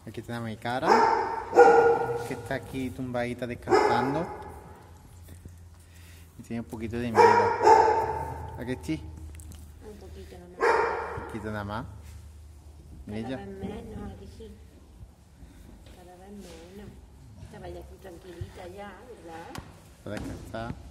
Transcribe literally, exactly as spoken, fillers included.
Aquí tenemos a Ikara, que está aquí tumbadita descansando. Y tiene un poquito de miedo. ¿A qué sí? Un poquito nada más. Un poquito nada más. Cada Ella. vez menos, aquí sí. Cada vez menos. Estaba ya aquí tranquilita ya, ¿verdad? Para descansar.